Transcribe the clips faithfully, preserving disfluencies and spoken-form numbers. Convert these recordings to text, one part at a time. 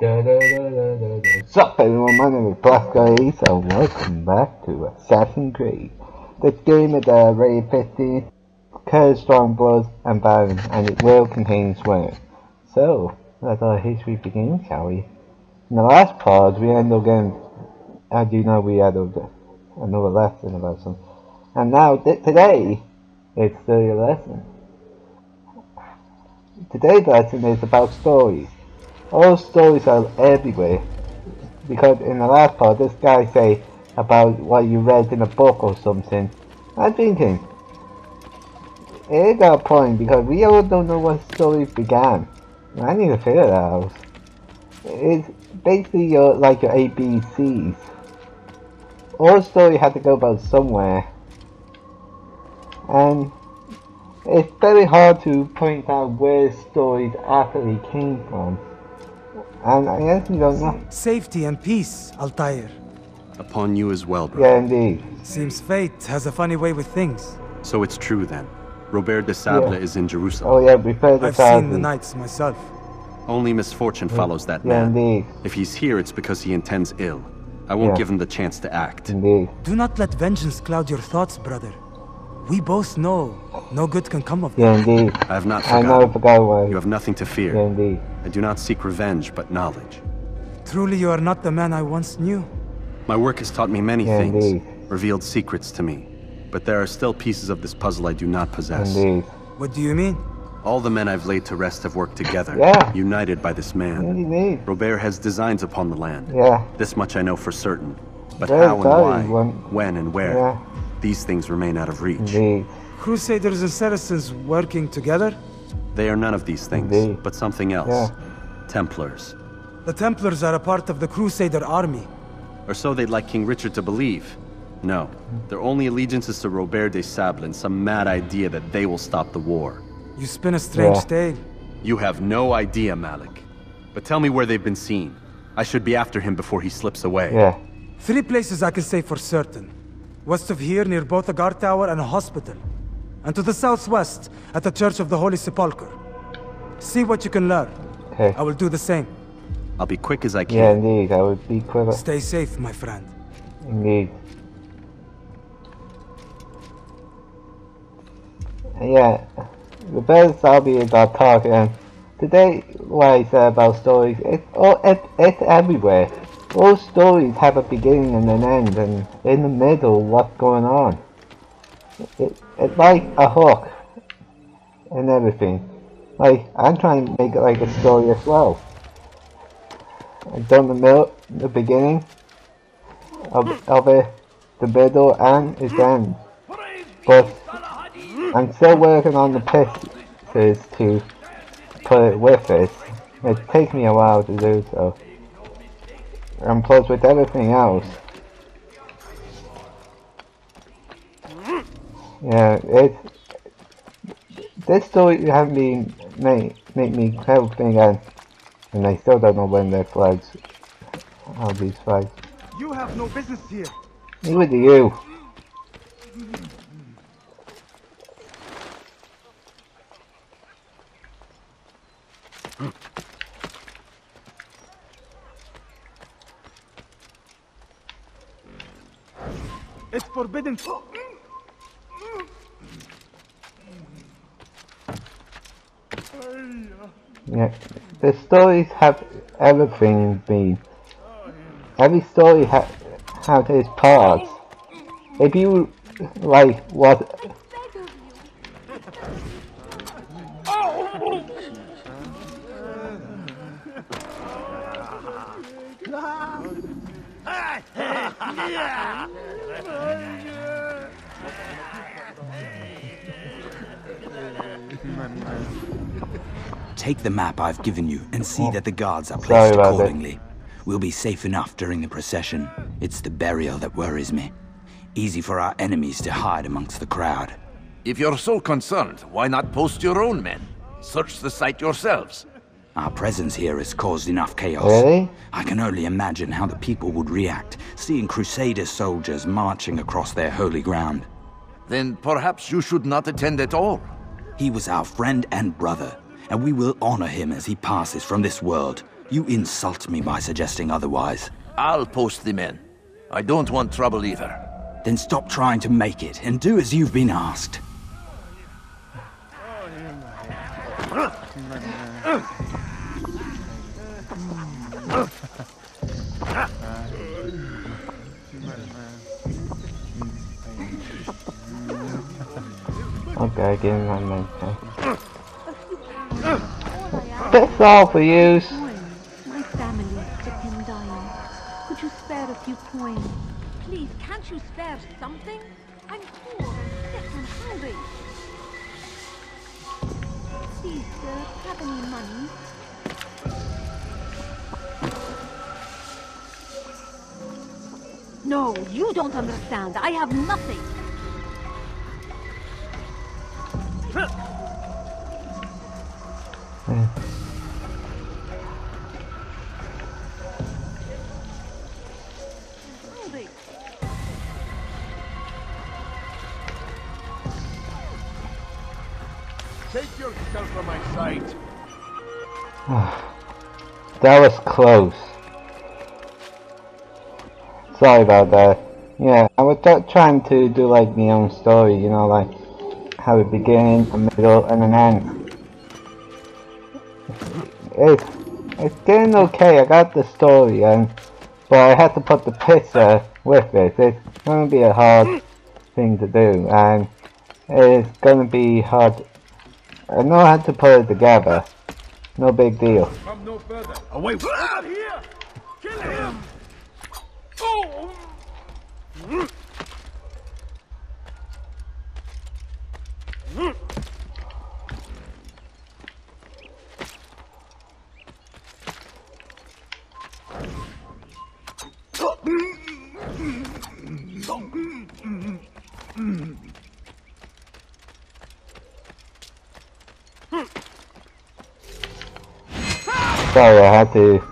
Da, da, da, da, da, da. What's up everyone, my name is Black Guy Ace and welcome back to Assassin's Creed. This game is uh, rated fifteen, curves strong blows and baron, and it will contain swearing. So, let our history begin, shall we? In the last part, we ended up getting, as you know, we had a, another lesson about something. And now, th today, it's the lesson. Today's lesson is about stories. All stories are everywhere, because in the last part this guy say about what you read in a book or something. I'm thinking, it is a point because we all don't know what stories began. I need to figure that out. It's basically your, like your A B Cs. All stories have to go about somewhere. And it's very hard to point out where stories actually came from. And I actually don't know. Safety and peace, Altair. Upon you as well, brother. Yeah, indeed. Seems fate has a funny way with things. So it's true then. Robert de Sable Yeah. is in Jerusalem. Oh yeah, we played the I've seen the knights myself. Only misfortune follows that Yeah, man. indeed. If he's here, it's because he intends ill. I won't Yeah. give him the chance to act. Indeed. Do not let vengeance cloud your thoughts, brother. We both know no good can come of Yeah, that. indeed. I have not I forgotten. never forgot why. You have nothing to fear. Yeah, indeed. I do not seek revenge, but knowledge. Truly you are not the man I once knew. My work has taught me many Yeah, things, indeed. revealed secrets to me. But there are still pieces of this puzzle I do not possess. Indeed. What do you mean? All the men I've laid to rest have worked together, Yeah. united by this man. Indeed. Robert has designs upon the land. Yeah. This much I know for certain. But Very how and sorry, why, one- when and where, Yeah. these things remain out of reach. Indeed. Crusaders and Saracens working together? They are none of these things, Indeed. but something else. Yeah. Templars. The Templars are a part of the Crusader army. Or so they'd like King Richard to believe. No, their only allegiance is to Robert de Sable and some mad idea that they will stop the war. You spin a strange Yeah. tale. You have no idea, Malik. But tell me where they've been seen. I should be after him before he slips away. Yeah. Three places I can say for certain. West of here, near both a guard tower and a hospital. And to the southwest, at the Church of the Holy Sepulchre. See what you can learn. Okay. I will do the same. I'll be quick as I can. Yeah, indeed. I would be quicker. Stay safe, my friend. Indeed. Yeah. The best hobby is our talk, and today what I said about stories, it's all it, it's everywhere. All stories have a beginning and an end, and in the middle, what's going on. It, it's like a hook and everything. Like, I'm trying to make it like a story as well. I've done the middle, the beginning of, of it, the middle, and its end. But I'm still working on the pieces to put it with it. It takes me a while to do so. And plus with everything else. Yeah, it's... This story hasn't been made, make me everything and, and I still don't know when their flags, all these flags. You have no business here. Neither do you. It's forbidden. Yeah, the stories have everything been. Every story ha has its parts. If you like what Take the map I've given you and see that the guards are Sorry placed about that. accordingly. We'll be safe enough during the procession. It's the burial that worries me. Easy for our enemies to hide amongst the crowd. If you're so concerned, why not post your own men? Search the site yourselves. Our presence here has caused enough chaos. Really? I can only imagine how the people would react, seeing Crusader soldiers marching across their holy ground. Then perhaps you should not attend at all. He was our friend and brother, and we will honor him as he passes from this world. You insult me by suggesting otherwise. I'll post the men. I don't want trouble either. Then stop trying to make it and do as you've been asked. Okay, give me my main thing. That's all for use. My family is sick and dying. Could you spare a few coins? Please, can't you spare something? I'm poor and sick and hungry. Please, sir, have any money? No, you don't understand. I have nothing. Hmm. Take yourself from my sight. That was close. Sorry about that. Yeah, I was trying to do like my own story, you know, like have a beginning, a middle, and an end. It's it's getting okay. I got the story, and but I had to put the picture with it. It's gonna be a hard thing to do, and it's gonna be hard. I know how to put it together. No big deal. Come no further. Away. Over here. Kill him. Oh. Sorry, I had to.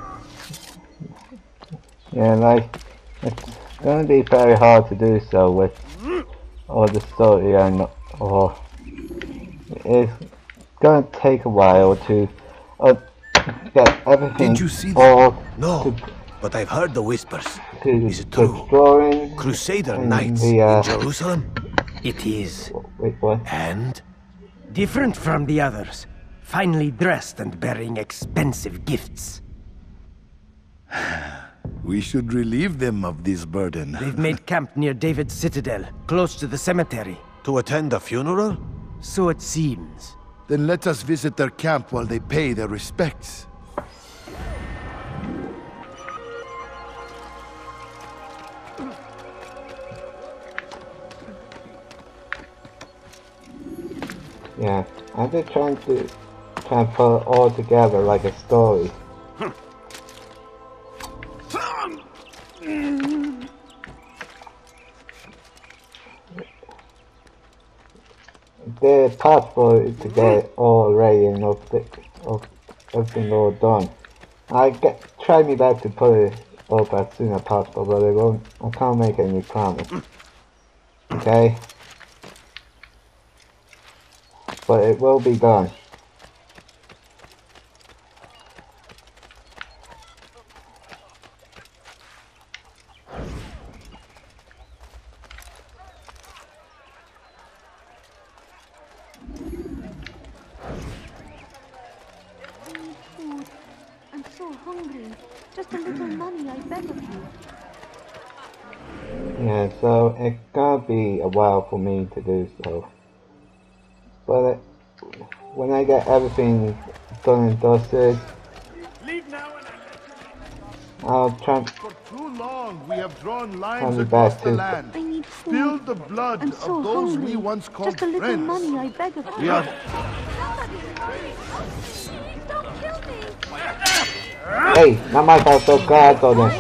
Yeah, like it's gonna be very hard to do so with all the story and or it's gonna take a while to uh, get everything. Did you see all that? No, to, but I've heard the whispers. to, Is it true? exploring Crusader and Knights the, uh, in Jerusalem? It is. Wait, what? And? Different from the others. Finely dressed and bearing expensive gifts. We should relieve them of this burden. They've made camp near David's citadel, close to the cemetery. To attend a funeral? So it seems. Then let us visit their camp while they pay their respects. Yeah, I'm just trying to try and put it all together like a story. The possible to get it all ready and of the, of everything all done. I get try my best to put it up as soon as possible, but I won't. I can't make any promise. Okay, but it will be done. I'm so hungry. Just a little money, I beg of you. Yeah, so it's gonna be a while for me to do so. But it, when I get everything done and dusted, I'll try. For too long we have drawn I'll lines be across back the to- land. I need food. Spilled the blood I'm of so those hungry. we once called Just a little friends. money, I beg of you. We are Don't kill me! Hey, nada más faltó gato, ¿no?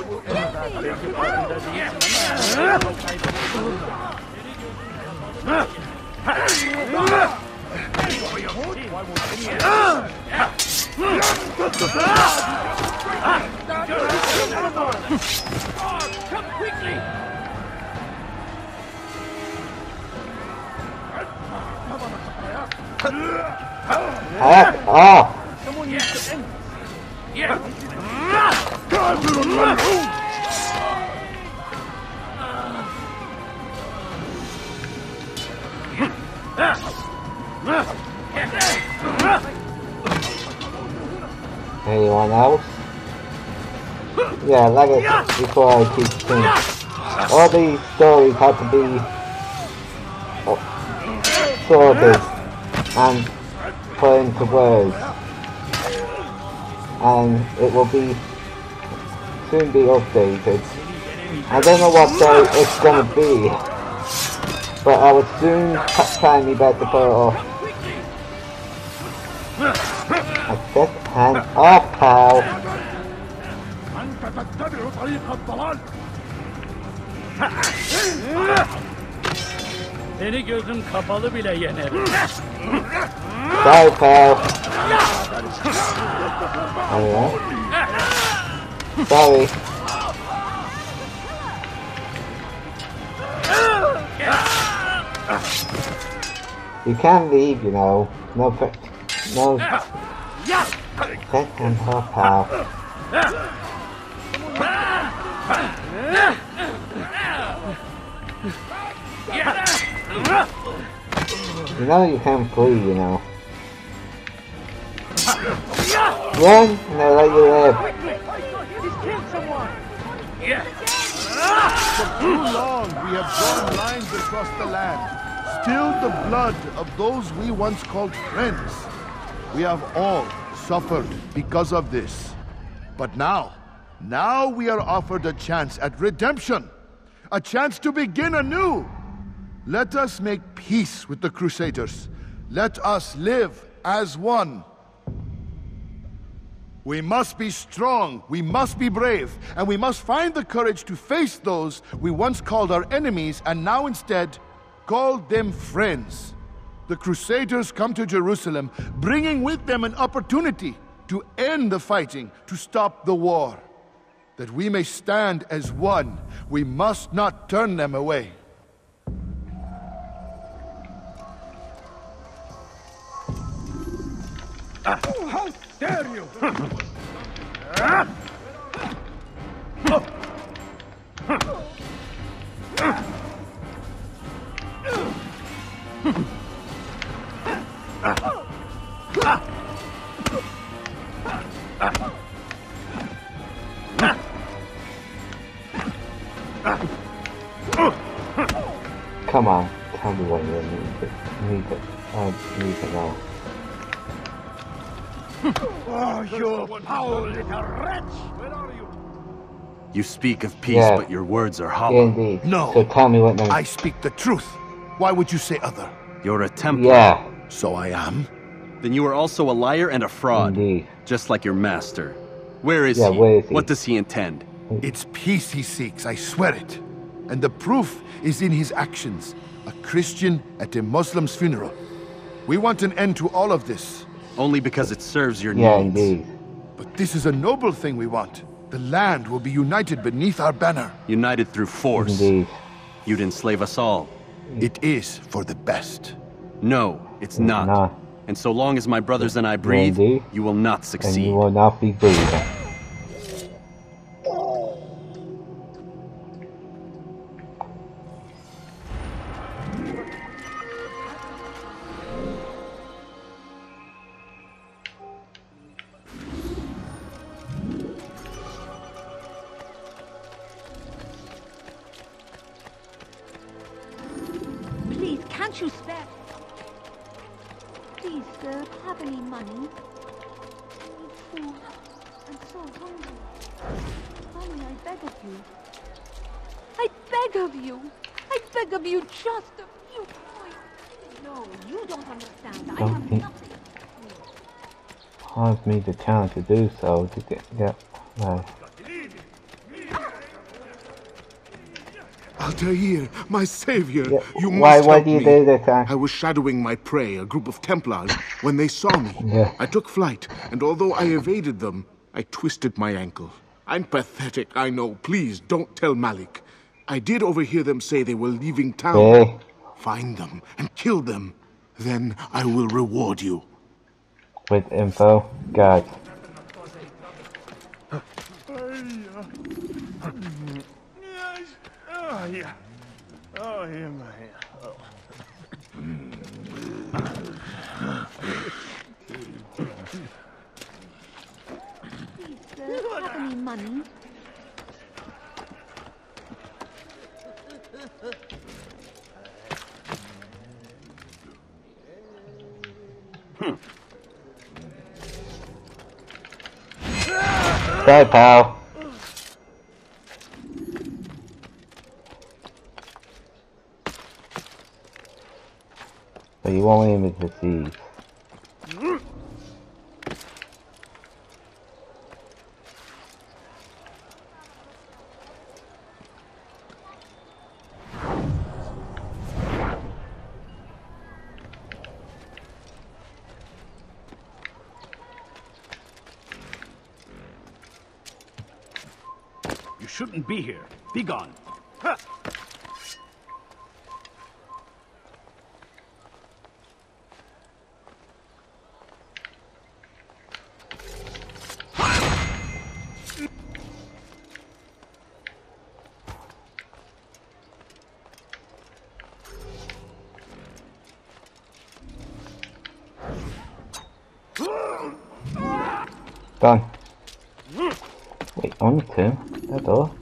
Come quickly. Ah, ah! Yes. Yes. Anyone else? Yeah, like I said before, I keep saying, all these stories have to be sorted and put into words, and it will be soon be updated. I don't know what day it's gonna be, but I will soon try me best to put it off. I said hands off, pal. Seni gözüm kapalı bile yenerim. Sorry, pal. Alright. Sorry. You can leave, you know. No, no. Second half, pal. You know you can flee, you know. Run, and I'll let you live. He's killed someone. For too long we have drawn lines across the land, spilled the blood of those we once called friends. We have all suffered because of this. But now, now we are offered a chance at redemption, a chance to begin anew. Let us make peace with the Crusaders. Let us live as one. We must be strong, we must be brave, and we must find the courage to face those we once called our enemies and now instead call them friends. The Crusaders come to Jerusalem, bringing with them an opportunity to end the fighting, to stop the war. That we may stand as one, we must not turn them away. How dare you! Come on, tell me what you need to, need to, I need to know. Oh, you foul little wretch! Where are you? You speak of peace, Yeah. but your words are hollow. Indeed. No. So tell me what now. I speak the truth. Why would you say other? You're a Templar. Yeah, So I am. Then you are also a liar and a fraud. indeed. Just like your master. Where is Yeah, he? where is he? What does he intend? It's peace he seeks, I swear it. And the proof is in his actions. A Christian at a Muslim's funeral. We want an end to all of this. Only because it serves your Yeah, needs. indeed. But this is a noble thing we want. The land will be united beneath our banner. United through force. Indeed. You'd enslave us all. It is for the best. No, it's not. not. And so long as my brothers and I breathe, indeed. you will not And succeed. you will not be breathing. Please, can't you spare... Please, sir, have any money? I need food. I'm so hungry. Mommy, I beg of you. I beg of you. I beg of you just a few coins. No, you don't understand. I Don't have think- nothing. Cause me the chance to do so to get, yeah, right. Altair, my savior, Yeah, you why- must why help do you me. do this, huh? I was shadowing my prey, a group of Templars, when they saw me. Yeah. I took flight, and although I evaded them, I twisted my ankle. I'm pathetic, I know. Please, don't tell Malik. I did overhear them say they were leaving town. Okay. Find them and kill them. Then I will reward you. With info, God. Oh, here, my hand. Oh. Please, sir, have any money? Sorry, pal. But you won't aim at the seas. You shouldn't be here. Be gone. Ha! Done. Wait, only two? That's all.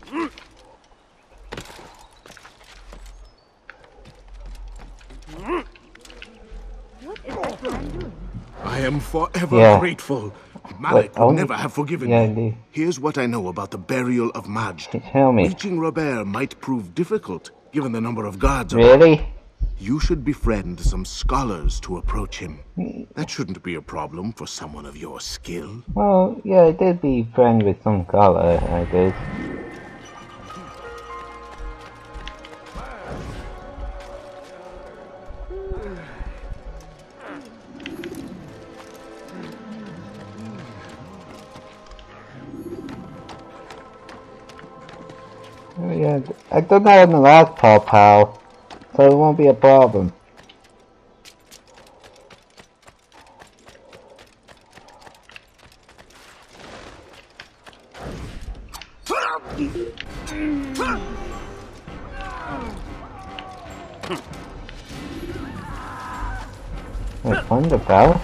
What is that man doing? I am forever Yeah. grateful. Malik Wait, would only- never have forgiven Yeah, me. indeed. Here's what I know about the burial of Majd. Tell me. Reaching Robert might prove difficult, given the number of guards around. Really? You should befriend some scholars to approach him. That shouldn't be a problem for someone of your skill. Well, yeah, I did be friend with some color, I did. Oh, yeah, I done that in the last Paw Pal, so it won't be a problem. Wait, Thunder Bell?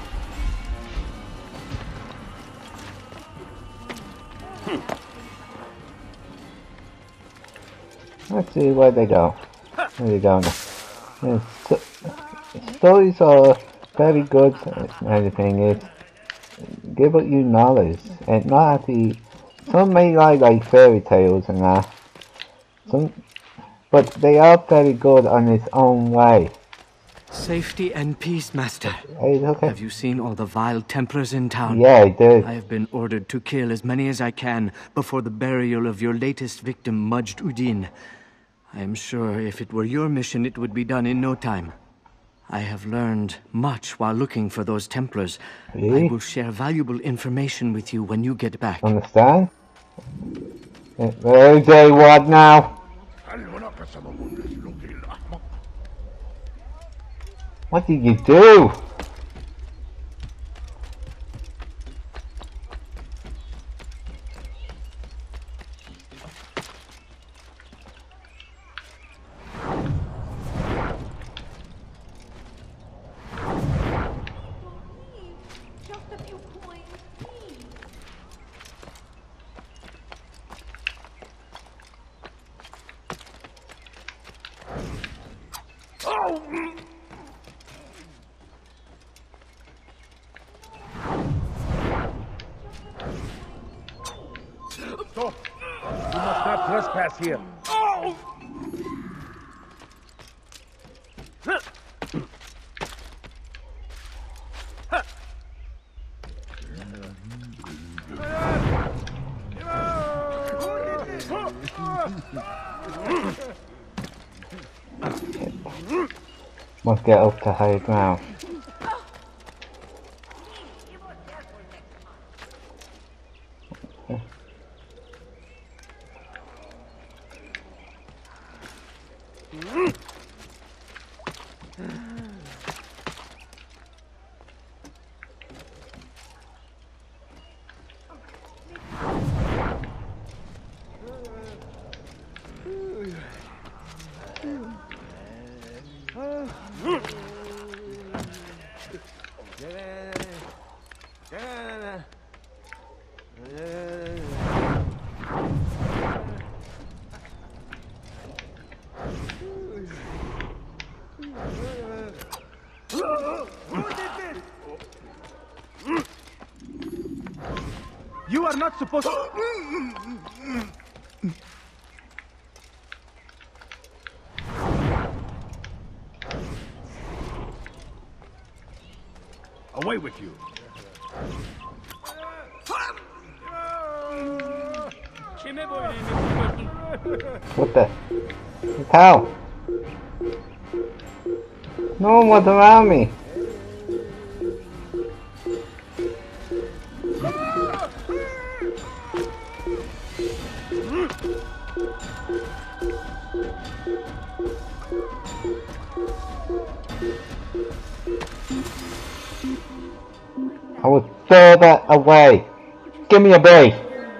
Let's see where they go. Where they go now. Yeah, so, stories are very good, and the thing is, give up you knowledge, and not actually, some may like like fairy tales and that, some, but they are very good on its own way. Safety and peace, Master. Hey, okay. Have you seen all the vile Templars in town? Yeah, I did. I have been ordered to kill as many as I can before the burial of your latest victim, Majd Udin. I am sure if it were your mission, it would be done in no time. I have learned much while looking for those Templars. Really? I will share valuable information with you when you get back. Understand? Where they what now? What did you do? Just a few coins, please. Stop! You must not trespass here. Must get up to high ground. You are not supposed to... Away with you. What the? How? No one was around me. I will throw that away. Give me a break.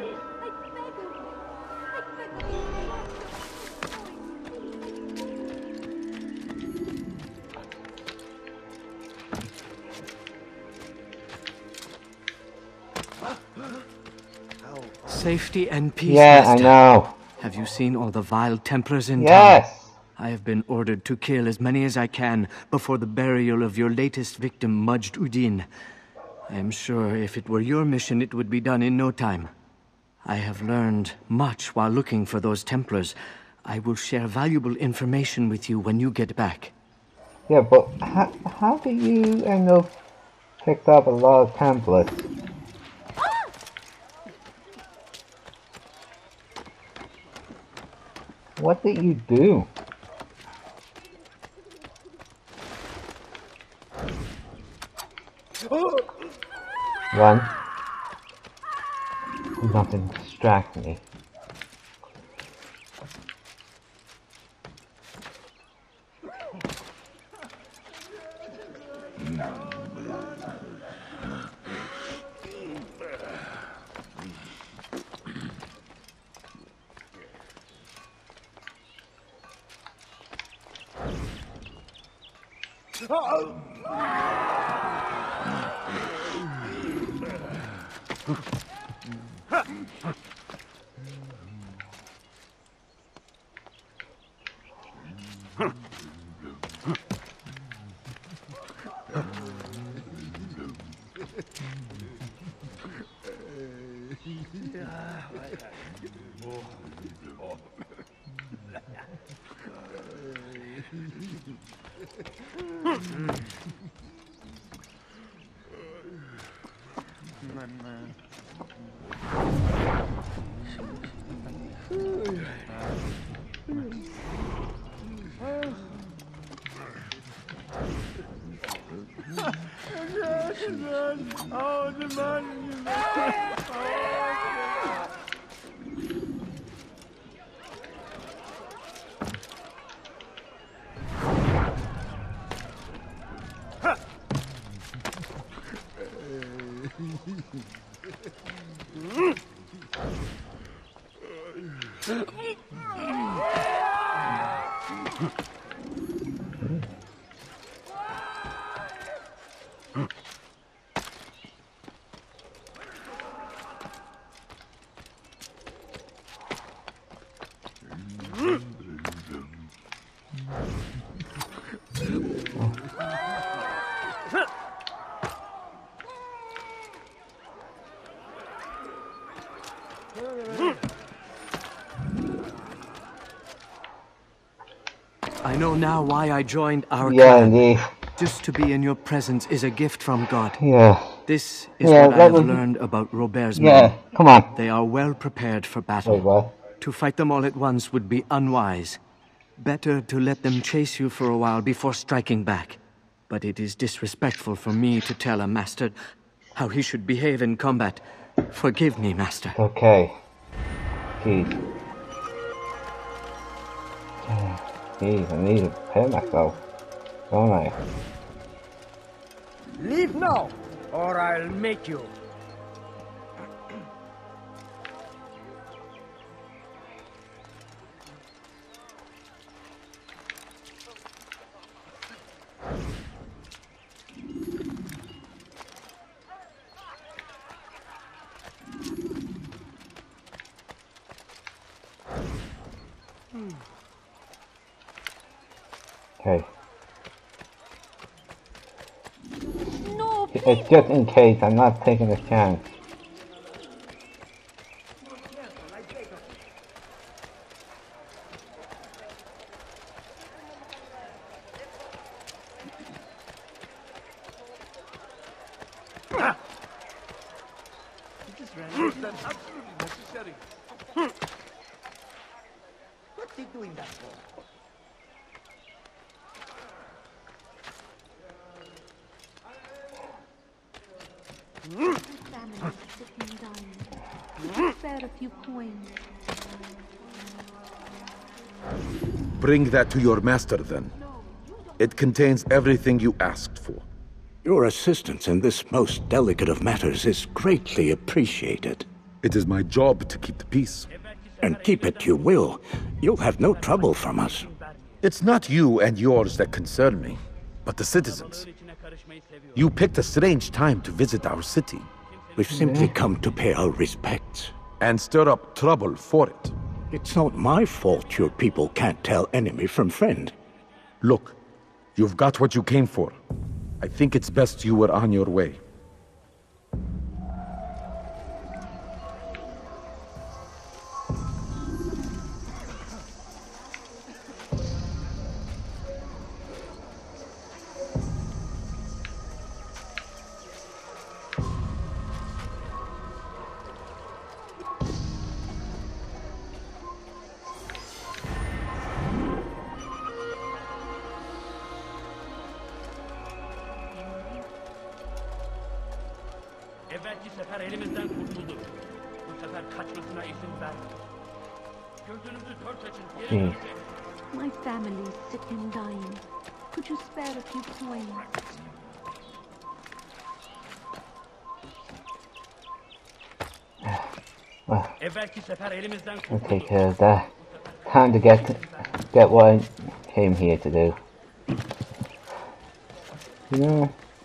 Safety and peace, Yeah, Master. I know. Have you seen all the vile Templars in Yes. town? I have been ordered to kill as many as I can before the burial of your latest victim, Majd Udin. I am sure if it were your mission, it would be done in no time. I have learned much while looking for those Templars. I will share valuable information with you when you get back. Yeah, but how, how did you end up picked up a lot of Templars? What did you do? Run. Nothing distract me. I know now why I joined our Yeah, clan. indeed. Just to be in your presence is a gift from God. Yeah. This is Yeah, what I that have was- learned about Robert's Yeah, men. come on. They are well prepared for battle. Wait, what? To fight them all at once would be unwise. Better to let them chase you for a while before striking back. But it is disrespectful for me to tell a master how he should behave in combat. Forgive me, Master. Okay. Jeez. Jeez, I need to prepare myself. Don't I? Leave now, or I'll make you. Okay. No, It's just in case I'm not taking a chance. That's absolutely necessary. What's he doing that for? Family sitting down. Spare a few coins. Bring that to your master, then. It contains everything you asked for. Your assistance in this most delicate of matters is greatly appreciated. It is my job to keep the peace. And keep it you will. You'll have no trouble from us. It's not you and yours that concern me, but the citizens. You picked a strange time to visit our city. We've simply come to pay our respects. And stir up trouble for it. It's not my fault your people can't tell enemy from friend. Look, you've got what you came for. I think it's best you were on your way. Evvelki sefer elimizden kurtuldu. Bu sefer kaçmasına izin verme. Gözünüzü dört açın. Geri dönün. My family is sick and dying. Could you spare a few coins? Well, Evvelki sefer elimizden I'll kurtuldu. take care of that. Time to get get what I came here to do. You know,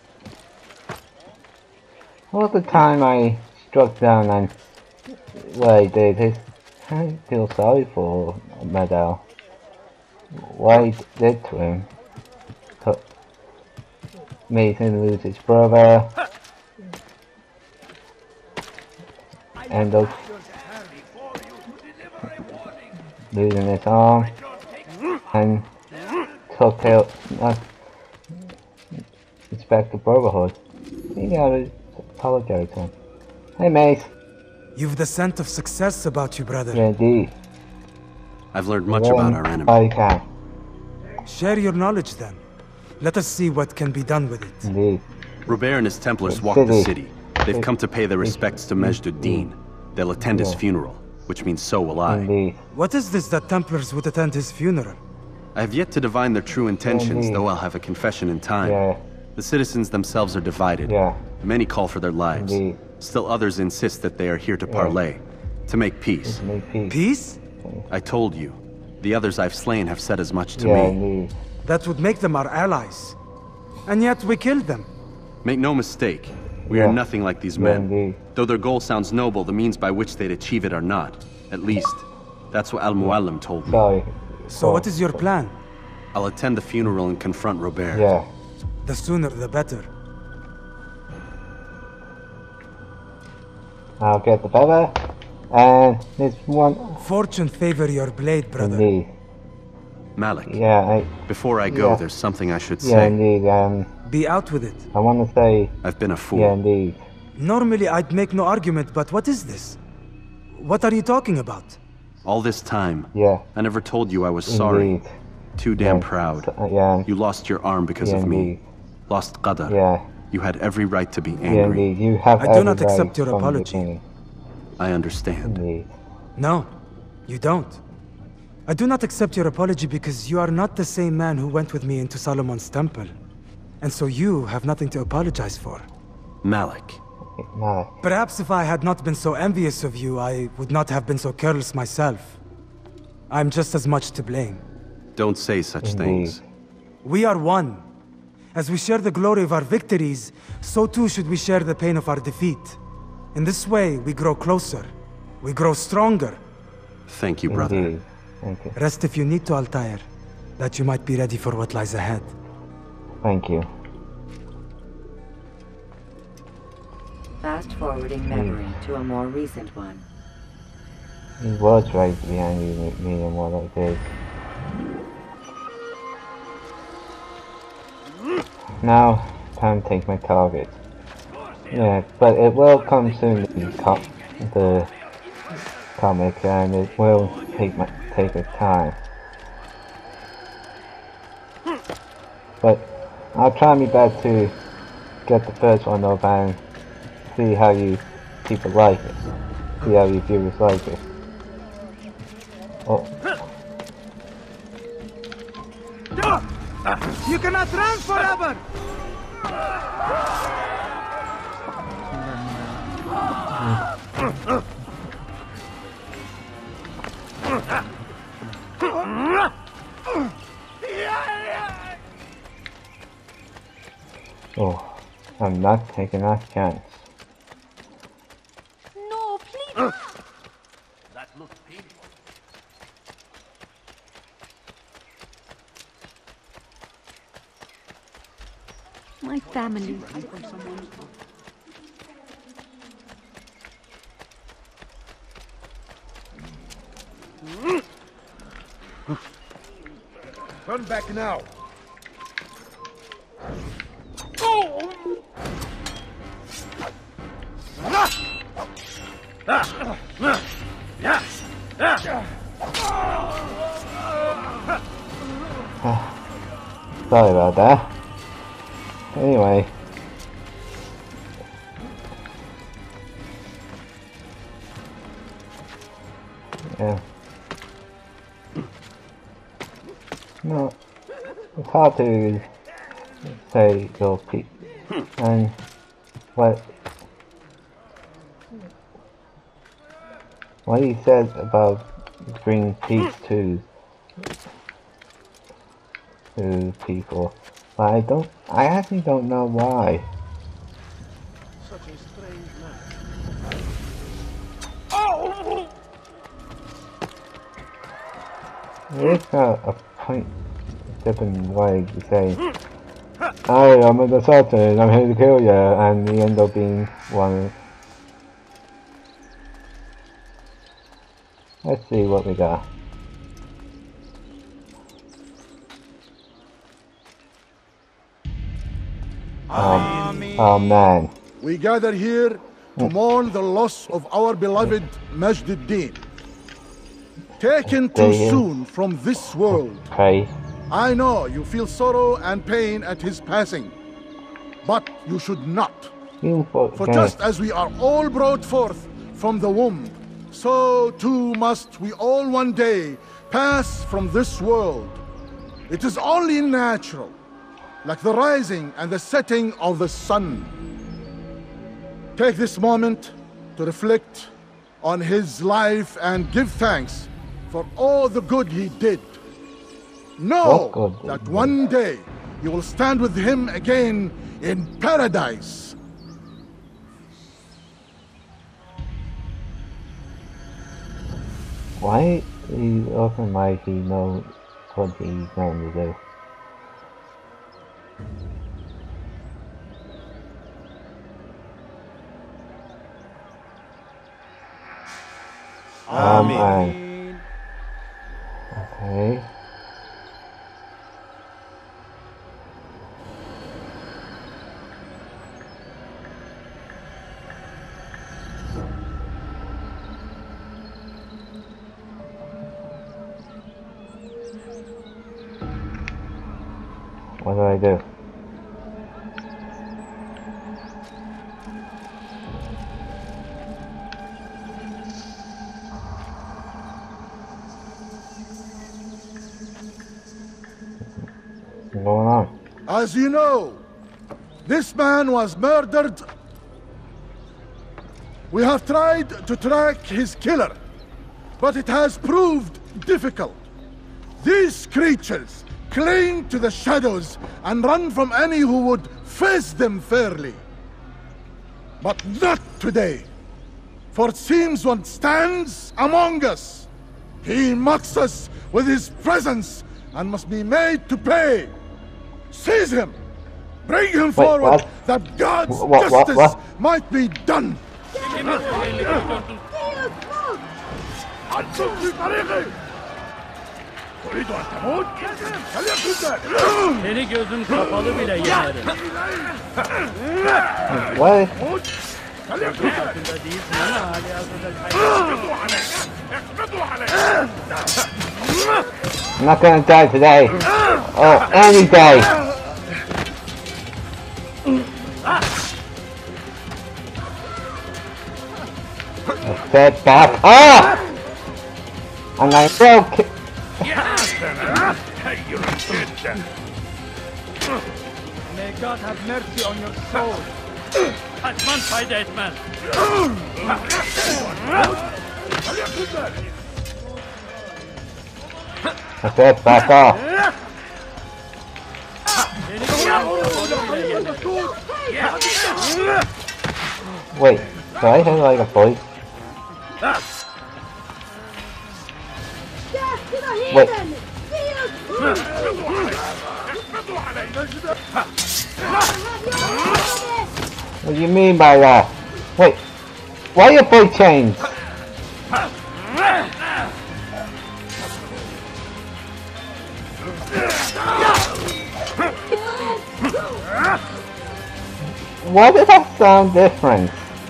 all the time I struck down on what I did, I I feel sorry for Madal. What I did to him. Took, made him lose his brother. And those losing his arm. And took out not respect the brotherhood. Maybe I would apologize to him. Hey mate. You've the scent of success about you, brother. Yeah, indeed. I've learned much about our enemy. I can. Share your knowledge then. Let us see what can be done with it. Indeed. Robert and his Templars The walk the city. city. They've come to pay their respects to Majd ud-Din. They'll attend his Yeah. funeral, which means so will I. Indeed. What is this that Templars would attend his funeral? I have yet to divine their true intentions, Indeed. though I'll have a confession in time. Yeah. The citizens themselves are divided. Yeah. Many call for their lives. Indeed. Still others insist that they are here to parley, to make peace. Make peace. Peace? I told you. The others I've slain have said as much to Yeah, me. indeed. That would make them our allies. And yet we killed them. Make no mistake, we Yeah. are nothing like these Yeah, men. indeed. Though their goal sounds noble, the means by which they'd achieve it are not. At least, that's what Al-Muallim told me. Sorry. So what is your plan? I'll attend the funeral and confront Robert. Yeah. The sooner the better. I'll get the feather. And there's one. Fortune favor your blade, brother. Indeed. Malik, Yeah, I. before I go, Yeah. there's something I should Yeah, say. indeed. Um, Be out with it. I want to say. I've been a fool. Yeah, indeed. Normally I'd make no argument, but what is this? What are you talking about? All this time, Yeah. I never told you I was sorry. Indeed. Too damn Yeah. proud. So- uh, yeah. You lost your arm because Yeah, of me. indeed. Lost Qadar. Yeah. You had every right to be Yeah, angry. indeed. You have. I do every not accept right your from the apology. beginning. I understand. Indeed. No, you don't. I do not accept your apology because you are not the same man who went with me into Solomon's temple. And so you have nothing to apologize for. Malik. No. Perhaps if I had not been so envious of you, I would not have been so careless myself. I'm just as much to blame. Don't say such things. We are one. As we share the glory of our victories, so too should we share the pain of our defeat. In this way, we grow closer. We grow stronger. Thank you, brother. Indeed. Thank you. Rest if you need to, Altair, that you might be ready for what lies ahead. Thank you. Fast forwarding memory to a more recent one. He was right behind you, me and what I did. Now, time to take my target. Yeah, but it will come soon to be co the comic, and it will take my take its time. But I'll try my best to get the first one up and see how you people like it. See how you viewers like it. Oh. You cannot run forever! Oh, I'm not taking that chance. No, please. That looks painful. My family. Turn back now. Sorry about that. Anyway. Yeah. No, it's hard to say your pe and what what he said about bringing peace to to people, but I don't. I actually don't know why. Such a strange man. There is a, a point, different way to say, "Hi, I'm an assassin. I'm here to kill you," and you end up being one. Let's see what we got. Um, oh man. We gather here to mourn the loss of our beloved Majd-ud-Din. Taken too soon from this world. Okay. I know you feel sorrow and pain at his passing, but you should not. For just as we are all brought forth from the womb, so too must we all one day pass from this world. It is only natural, like the rising and the setting of the sun. Take this moment to reflect on his life and give thanks for all the good he did. Know that one day you will stand with him again in paradise. Why is often like he knows what he's going to do? Amen. Okay. What do I do? What's going on? As you know, this man was murdered. We have tried to track his killer, but it has proved difficult. These creatures cling to the shadows and run from any who would face them fairly. But not today, for it seems one stands among us. He mocks us with his presence and must be made to pay. Seize him! Bring him Wait, forward what? that God's what, what, justice what, what? might be done! Seni gözüm kapalı bile yenerim. What? I'm not gonna die today. Oh, any day. I said back off! And I will kill. May God have mercy on your soul. Atman fayda etmez. I said back off. Wait, do I hear like a voice? Wait. What do you mean by that? Wait, why your boy changed? Why did that sound different?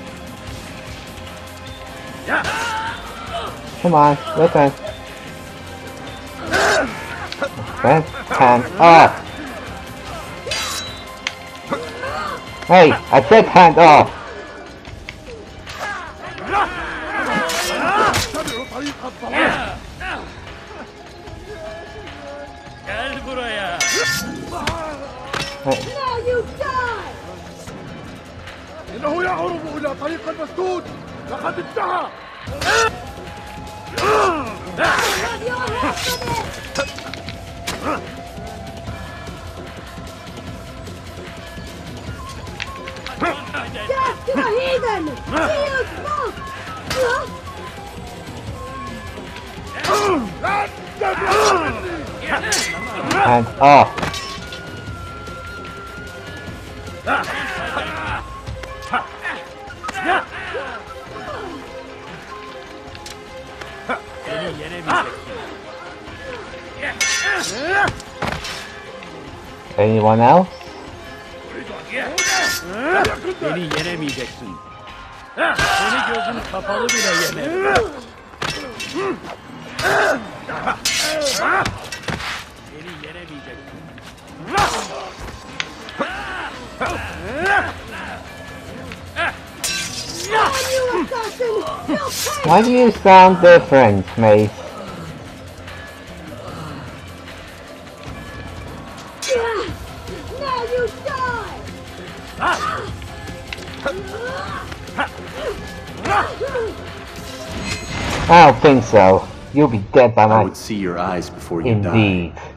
Come on, listen. Left hand off. Hey, I said hand off. Gel buraya. Now you die! إنه يهرب إلى طريق المسدود. لقد انتهى. Death to the heathen! Shield smoke! Hands off. Anyone else? Beni yenemeyeceksin. Seni gözün kapalı bile yenerim. Beni yenemeyeceksin. Why do you sound different, mate? Now you die! I don't think so. You'll be dead by my... I would see your eyes before you Indeed. die.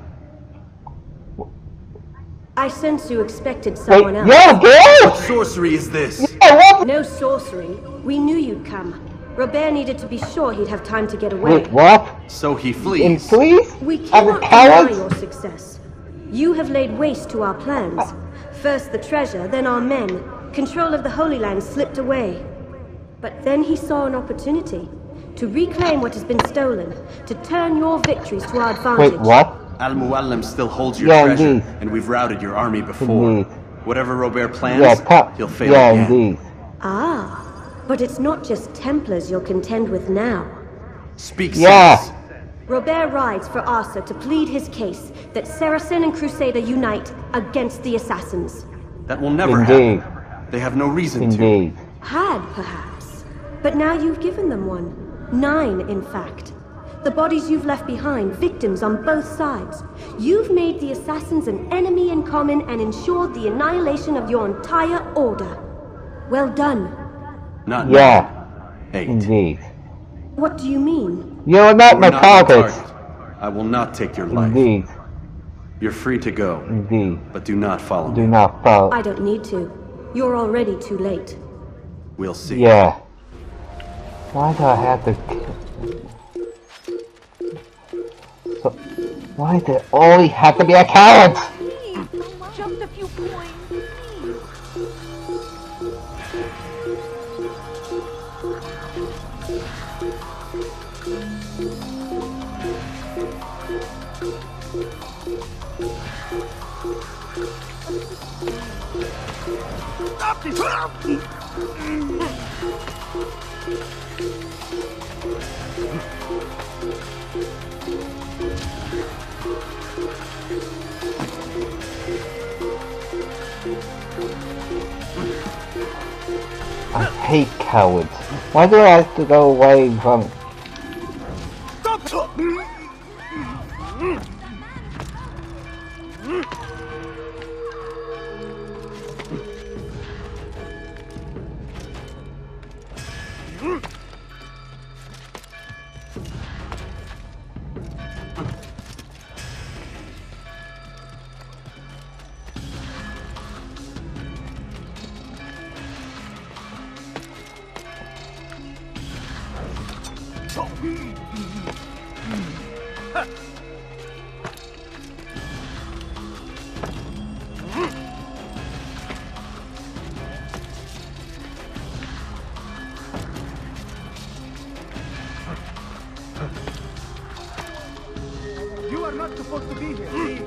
I sense you expected someone Wait, else. yeah, girl! What sorcery is this? Yeah, what? No sorcery. We knew you'd come. Robert needed to be sure he'd have time to get away. Wait, what? So he flees. In please? We As a cannot deny coward? your success. You have laid waste to our plans. First the treasure, then our men. Control of the Holy Land slipped away. But then he saw an opportunity to reclaim what has been stolen, to turn your victories to our advantage. Wait, what? Al-Muallim still holds your Yeah, treasure, indeed. and we've routed your army before. Indeed. Whatever Robert plans, Yeah, pa- he'll fail yeah, again. indeed. Ah, but it's not just Templars you'll contend with now. Speak Yeah. sense. Robert rides for Arthur to plead his case that Saracen and Crusader unite against the Assassins. That will never Indeed. happen. They have no reason Indeed. Had, perhaps. But now you've given them one. Nine, in fact. The bodies you've left behind, victims on both sides. You've made the Assassins an enemy in common and ensured the annihilation of your entire order. Well done. to. Not Yeah. Eight. Indeed. What do you mean? You're not You're my not target. I will not take your life. Indeed. You're free to go, Indeed. but do not follow Do me. not follow. I don't need to. You're already too late. We'll see. Yeah. Why do I have to kill? So, why did it always have to be a coward? Please, just a few coins, please. Stop this! hate cowards. Why do I have to go away from... You are not supposed to be here. See?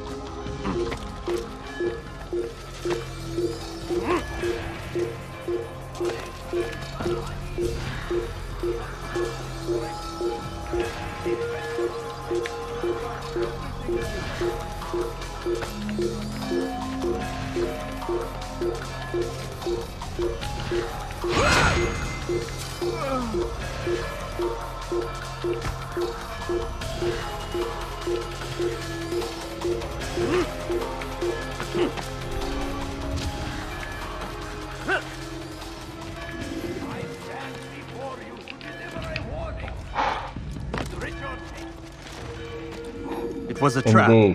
It was a trap. Indeed.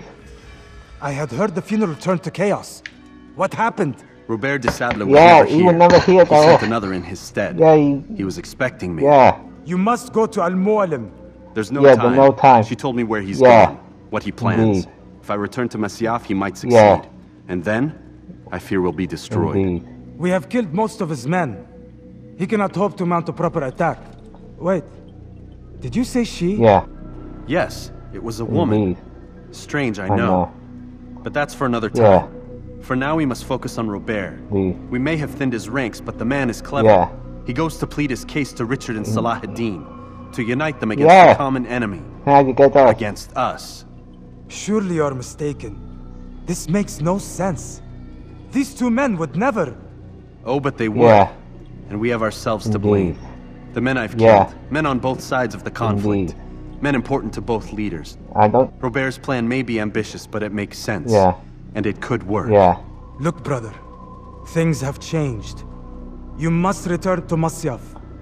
I had heard the funeral turned to chaos. What happened? Robert de Sable was Yeah, never he here. would never hear He that. sent another in his stead. Yeah, he... He was expecting me. Yeah. You must go to Al-Mu'alim. There's no Yeah, time. but no time. She told me where he's Yeah. going, what he plans. Indeed. If I return to Masyaf, he might succeed. Yeah. And then, I fear we'll be destroyed. Indeed. We have killed most of his men. He cannot hope to mount a proper attack. Wait, did you say she? Yeah. Yes, it was a woman. Indeed. Strange, I I know. know. But that's for another time. Yeah. For now, we must focus on Robert. Indeed. We may have thinned his ranks, but the man is clever. Yeah. He goes to plead his case to Richard and Salah ad-Din, to unite them against Yeah. the common enemy. How did you get that? Against us. Surely you're mistaken. This makes no sense. These two men would never... Oh, but they would. Yeah. And we have ourselves to Indeed. blame. The men I've Yeah. killed. Men on both sides of the conflict. Indeed. Men important to both leaders. I don't... Robert's plan may be ambitious, but it makes sense. Yeah. And it could work. Yeah. Look, brother. Things have changed. You must return to Masyaf.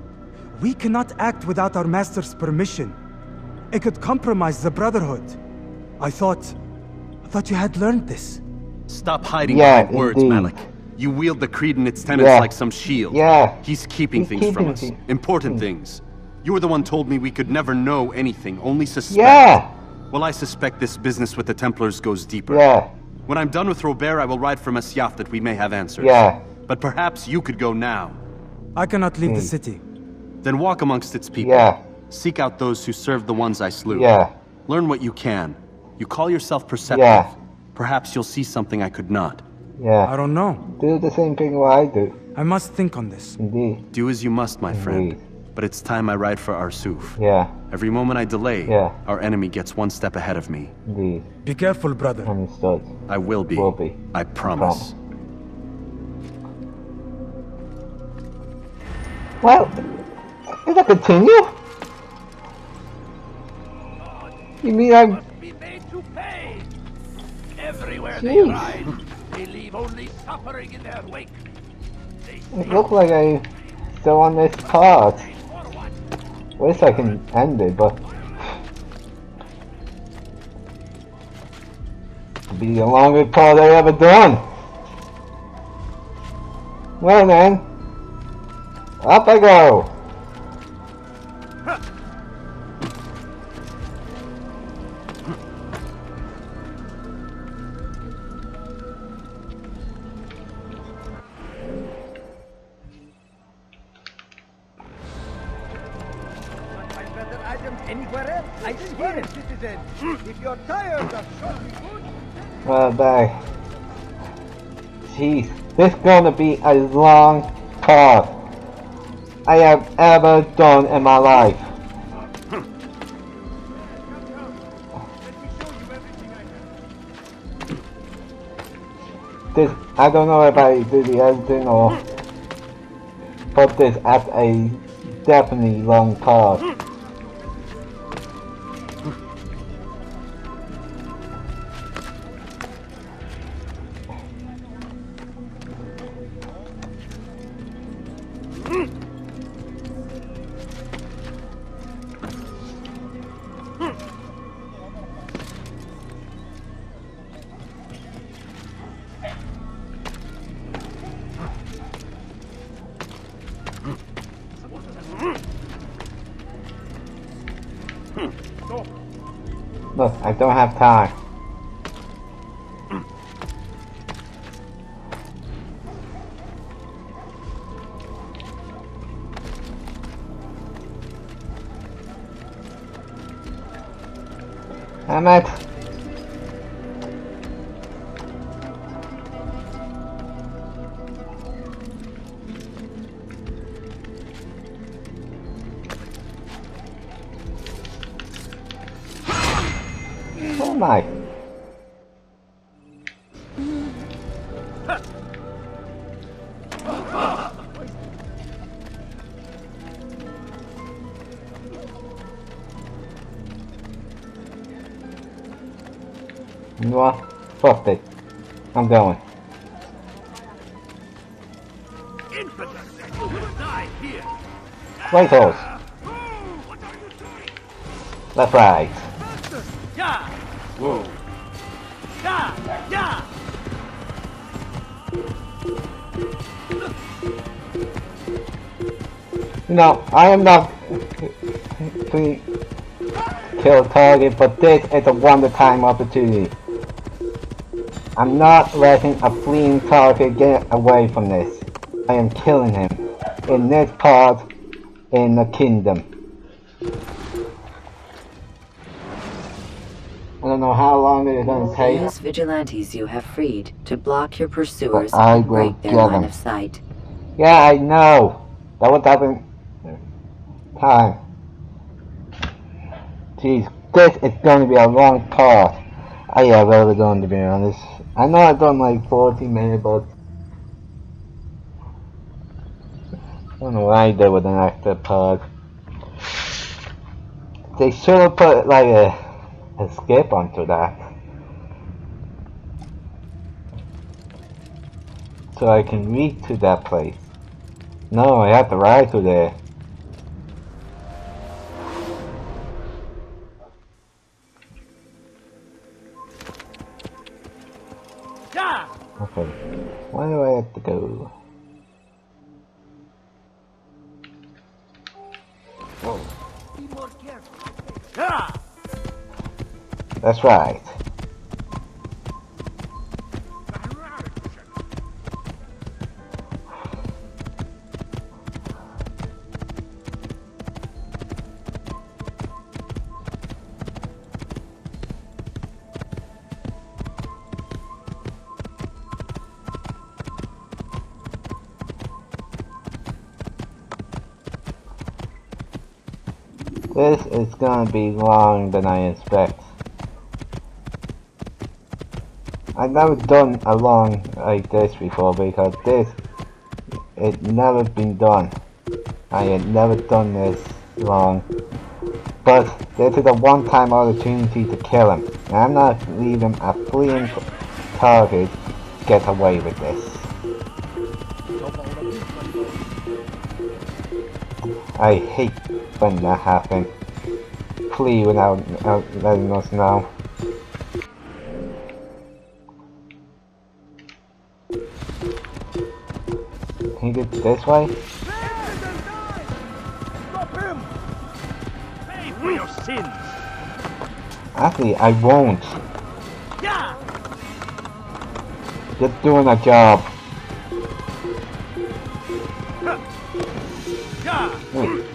We cannot act without our master's permission. It could compromise the Brotherhood. I thought... I thought you had learned this. Stop hiding Yeah, behind words, indeed. Malik. You wield the creed and its tenets Yeah. like some shield. Yeah. He's keeping He's things from keeping us. thi- Important things. You were the one told me we could never know anything, only suspect. Yeah. Well, I suspect this business with the Templars goes deeper. Yeah. When I'm done with Robert, I will ride for Masyaf that we may have answers. Yeah. But perhaps you could go now. I cannot leave the Hmm. city. Then walk amongst its people. Yeah. Seek out those who served the ones I slew. Yeah. Learn what you can. You call yourself perceptive. Yeah. Perhaps you'll see something I could not. Yeah. I don't know. Do the same thing what I do. I must think on this. Indeed. Do as you must, my friend. Indeed. But it's time I ride for Arsuf. Yeah. Every moment I delay, Yeah. our enemy gets one step ahead of me. Indeed. Be careful, brother. Understood. I will be. Will be. I promise. Well, did I continue? You mean I'm... Be made to pay. Everywhere Jeez. they ride, they leave only suffering in their wake. It looks like I'm still on this part. Wish I can end it, but... It'll be the longest part I ever done. Well then, up I go. Anywhere else? I didn't hear it, citizen. If you're tired of shortly good, Well, bye. Jeez, this is gonna be a long part I have ever done in my life. This, I don't know if I do the editing or... put this as a definitely long pause. Look, I don't have time. Damn it! Oh my! You know what? Fuck it. I'm going. Right horse. Left, right. Yeah. Whoa. Yeah. Yeah. You know, I am not to kill target, but this is a one-time opportunity. I'm not letting a fleeing target get away from this. I am killing him in this part in the kingdom. I don't know how long it is going to take. Use vigilantes you have freed to block your pursuers But I and will break their get line them. of sight. Yeah, I know. That would happen. Time. Jeez, this is going to be a long part. I am really going to be honest. I know I've done like forty minutes, but I don't know what I did with an active part. They should have put like a, a skip onto that, so I can reach to that place. No, I have to ride to there. Okay, where do I have to go? Whoa. Be more careful. That's right. This is gonna be longer than I expect. I've never done a long like this before because this, it never been done. I had never done this long. But this is a one-time opportunity to kill him. And I'm not leaving a fleeing target get away with this. I hate when that happens. Flee without, without letting us know. Can you get this way? Stop him! Pay for your sins! Actually, I won't. Yeah! Just doing a job. Yeah! Wait.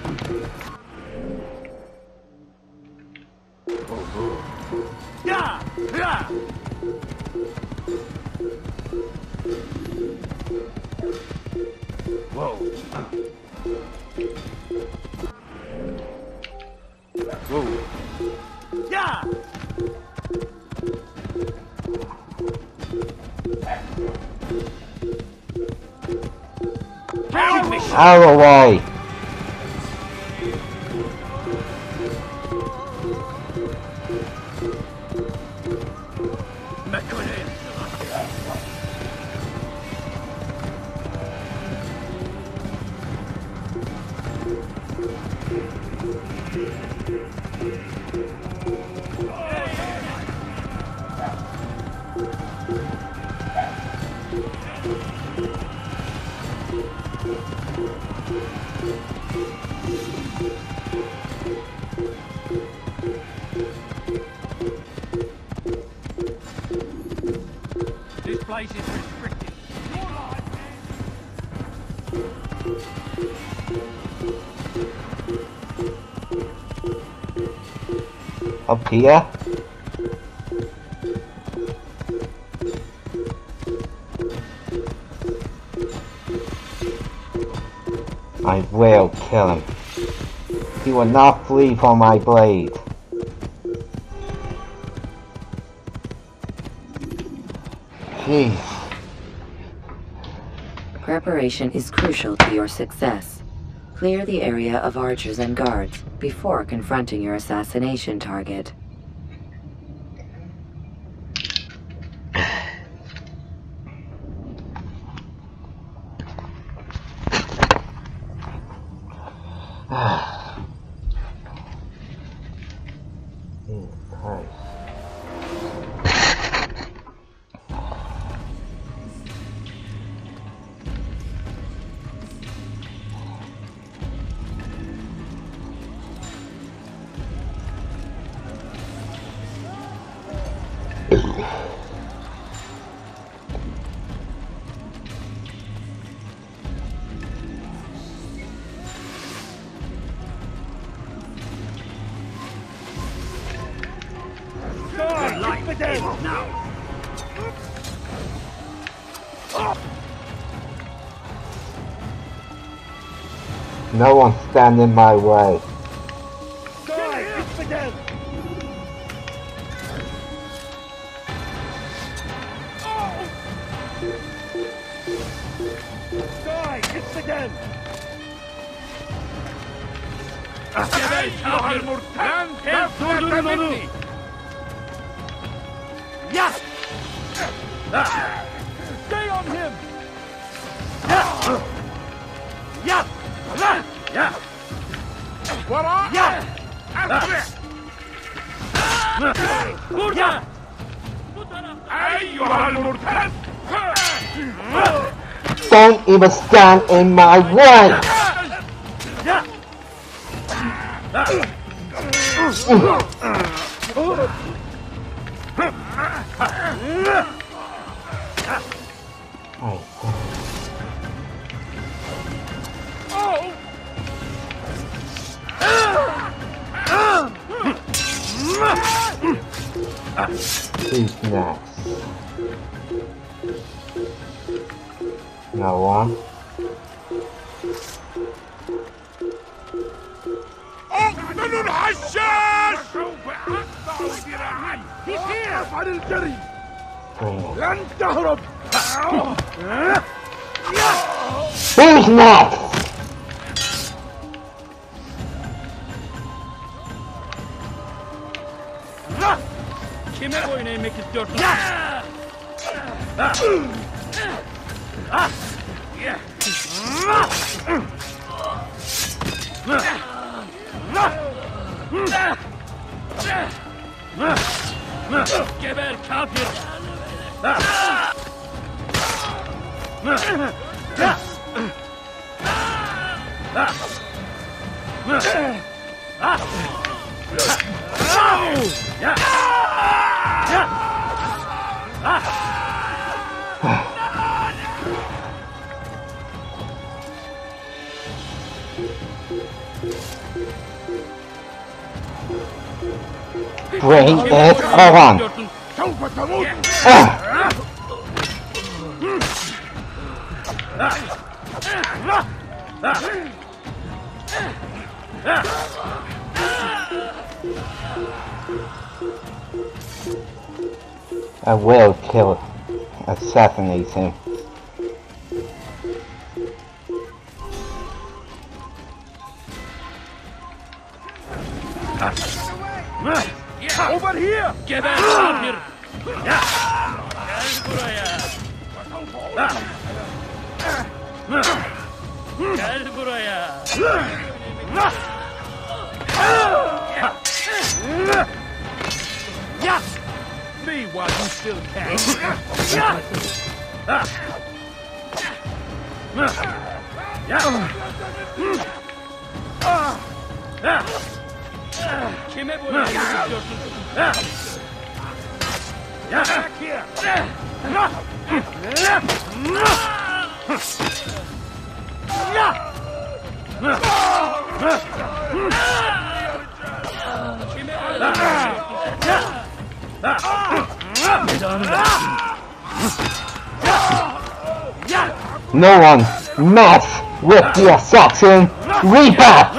Yeah! Yeah! Whoa. Whoa. Yeah! Carry me, Out of the way! This place is restricted. Up here? I will kill him. He will not flee from my blade. Jeez. Preparation is crucial to your success. Clear the area of archers and guards before confronting your assassination target. No one stand in my way. Stay on him! Yeah! Yeah! What are Yeah! Burada! أيها المرتد! Don't even stand in my way! Who's next? No one. أقتل الحشاش! He's here! افعل الجري! لن تهرب! Who's next? Kime boyun eğmek istiyorsun? Geber kafir! Bring it on! سوف تموت! I will kill, assassinate him. Over here! Get out here! Gel buraya! Gel buraya! Me while you still can! Kime buraya gidiyorsun? Back here! No one mess with the assassin Reaper!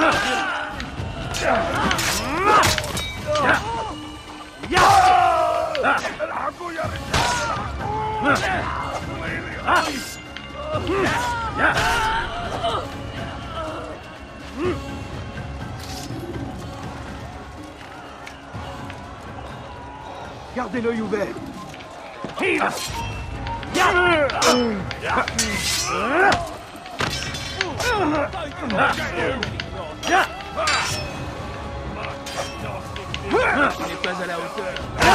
Gardez l'œil ouvert. Il n'est pas à la hauteur.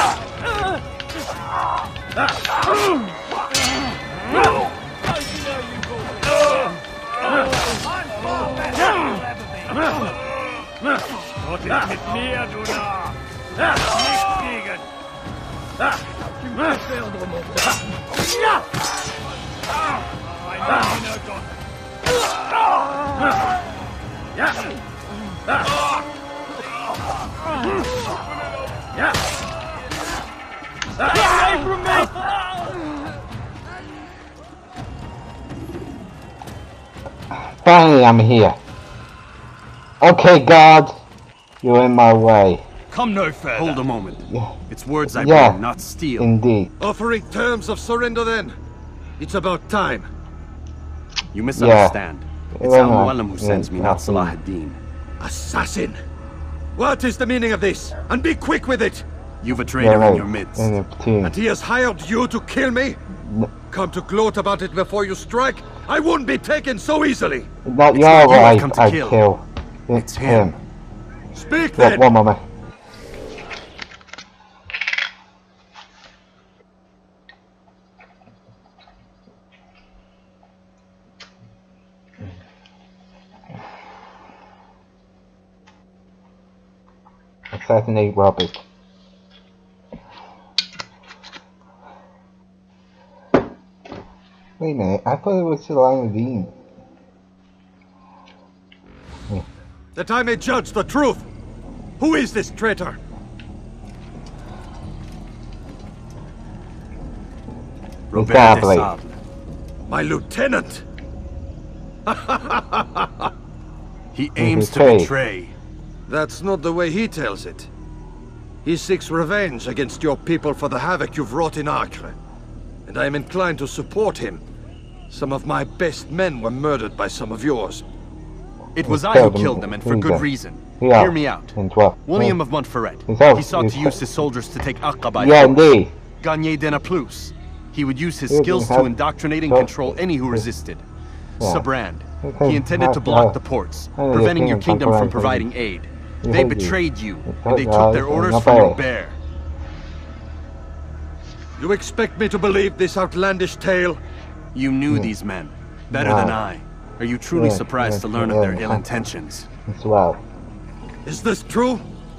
Wat is met meer doen daar? Niks tegen. Tu me fais perdre mon temps. Ja! Away from me! Finally, I'm here. Okay, God, you're in my way. Come no further. Hold a moment. Yeah. It's words I Yeah, bring, not steel. Indeed. Offering terms of surrender then. It's about time. You misunderstand. Yeah. It's Yeah, Al-Muallim who yeah, sends me, not yeah. Salah ad-Din. Assassin! What is the meaning of this? And be quick with it! You've a traitor Yeah, in your midst. And he has hired you to kill me? No. Come to gloat about it before you strike? I wouldn't be taken so easily! Not It's your not you I've wife, come to I kill. kill. It's, It's him. him. Speak Look, then! one moment. Assassinate Robert. Wait a minute, I thought it was Saladin. That I may judge the truth! Who is this traitor? Robert Exactly. de Sable. My lieutenant! He aims to Betray. betray. That's not the way he tells it. He seeks revenge against your people for the havoc you've wrought in Acre. And I am inclined to support him. Some of my best men were murdered by some of yours. It was He's I who killed him. killed them, and for He's good dead. reason. Yeah. Hear me out. And what? William Yeah. of Montferrat. He's out. He sought He's to use out. his soldiers to take Acre by Yeah, force. indeed. Gagner de Naplouse. He would use his He skills doesn't to have- indoctrinate and so- control any who resisted. Yeah. Sabrand. Okay, He intended to uh, block uh, the ports, uh, preventing yeah, your kingdom Conqueror, from I providing think. aid. He They hated you. betrayed you, It's and they not- took their it's orders not from bad. Robert. You expect me to believe this outlandish tale? You knew Yeah. these men, better Wow. than I. Are you truly Yeah, surprised yeah, to learn yeah, of their yeah. ill intentions? As well. Is this true?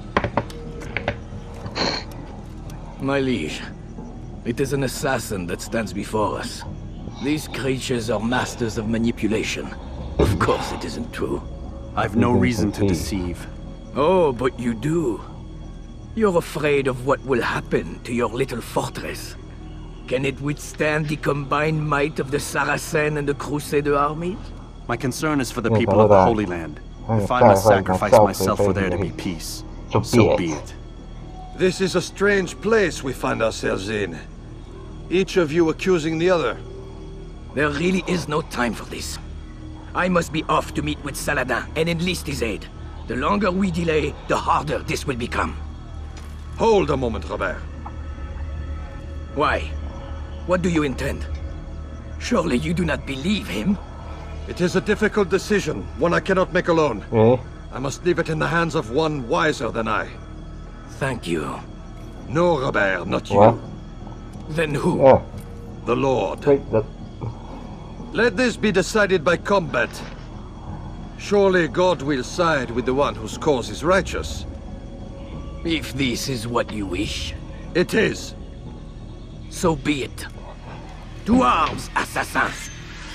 My liege, it is an assassin that stands before us. These creatures are masters of manipulation. Of course it isn't true. I've no reason to deceive. Oh, but you do. You're afraid of what will happen to your little fortress. Can it withstand the combined might of the Saracen and the Crusader armies? My concern is for the Yeah, people but of the I- Holy Land. I If I must sacrifice sacrifice myself myself for for there to they- be peace, So be so it. be it. This is a strange place we find ourselves in. Each of you accusing the other. There really is no time for this. I must be off to meet with Saladin and enlist his aid. The longer we delay, the harder this will become. Hold a moment, Robert. Why? What do you intend? Surely you do not believe him? It is a difficult decision, one I cannot make alone. Really? I must leave it in the hands of one wiser than I. Thank you. No, Robert, not you. What? Then who? Yeah. The Lord. Wait, the... Let this be decided by combat. Surely God will side with the one whose cause is righteous. If this is what you wish. It is. So be it. To arms, assassins!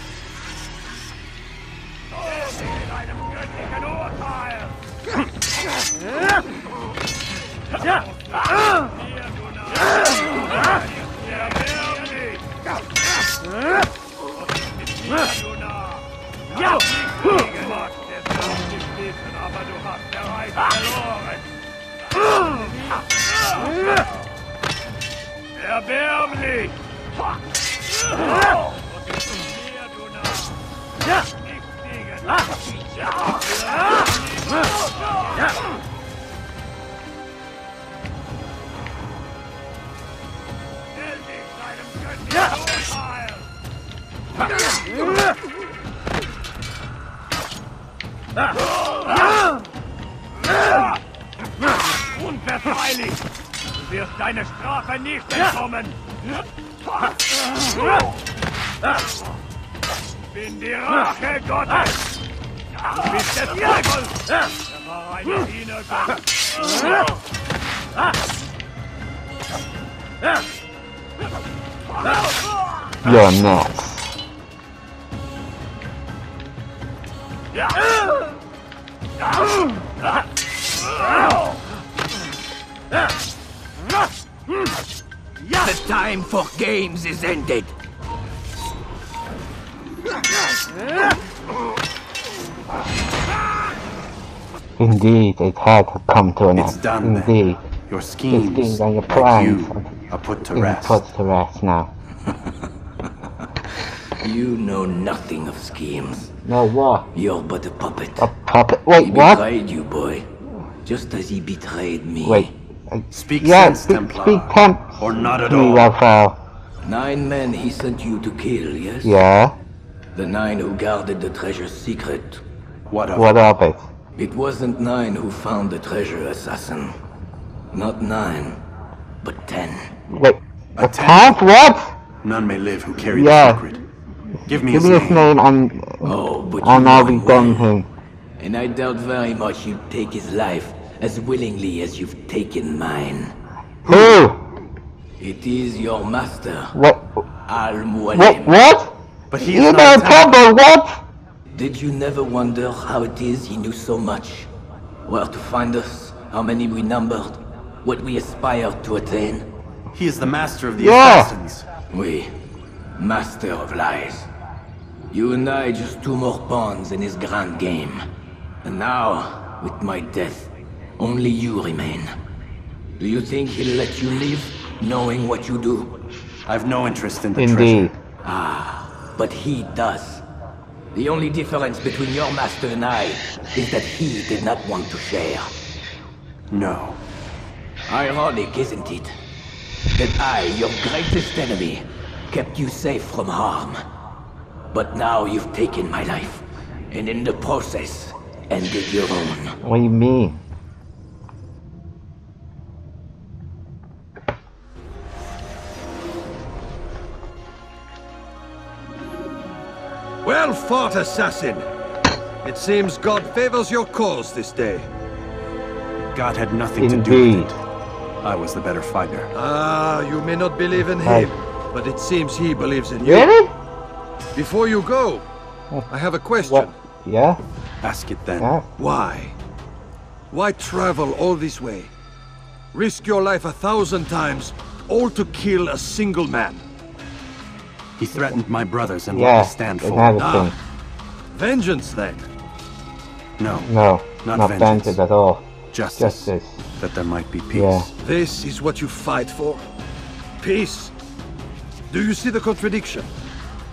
Erbärmlich! Unverzeihlich! Du wirst deine Strafe nicht entkommen! Ich bin die Rache Gottes! Du bist des Teufels! Er war ein Hühnergott! You're nuts. The time for games is ended. Indeed, it had to come to an end. It's done. Indeed. Your schemes, Your schemes and your like plans you, are put to being rest. put to rest now. You know nothing of schemes. No, what? You're but a puppet. A puppet? Wait, he what? betrayed you, boy. Just as he betrayed me. Wait. Speak yeah, sense, speak, Templar. speak temp or not at to me, all. Raphael. Nine men he sent you to kill, yes? Yeah. The nine who guarded the treasure's secret. What of What of it? It wasn't nine who found the treasure, assassin. Not nine, but ten. Wait, a, a tenth? What? None may live who carry yeah. the secret. Give me Give his me his name. name and, oh, but and I'll be well. done him. And I doubt very much you'd take his life as willingly as you've taken mine. Who? It is your master. What? Al-Mualim. What? What? But he you is know not Temple, what? Did you never wonder how it is he knew so much? Where to find us, how many we numbered, what we aspired to attain? He is the master of the yeah. assassins. We, master of lies. You and I just two more pawns in his grand game. And now, with my death, only you remain. Do you think he'll let you live, knowing what you do? I've no interest in the Indeed. treasure. Ah, but he does. The only difference between your master and I is that he did not want to share. No. Ironic, isn't it? That I, your greatest enemy, kept you safe from harm. But now you've taken my life, and in the process, ended your own. What do you mean? Well fought, assassin! It seems God favors your cause this day. God had nothing Indeed. to do with it. I was the better fighter. Ah, you may not believe in Hey. him, but it seems he believes in you. Really? Before you go, I have a question. What? Yeah? Ask it then. Yeah? Why? Why travel all this way? Risk your life a thousand times, all to kill a single man. He threatened my brothers and Yeah, what we stand for. another Ah, thing. vengeance then. No, No, not, not vengeance. vengeance at all. Justice. Justice. That there might be peace. Yeah. This is what you fight for? Peace? Do you see the contradiction?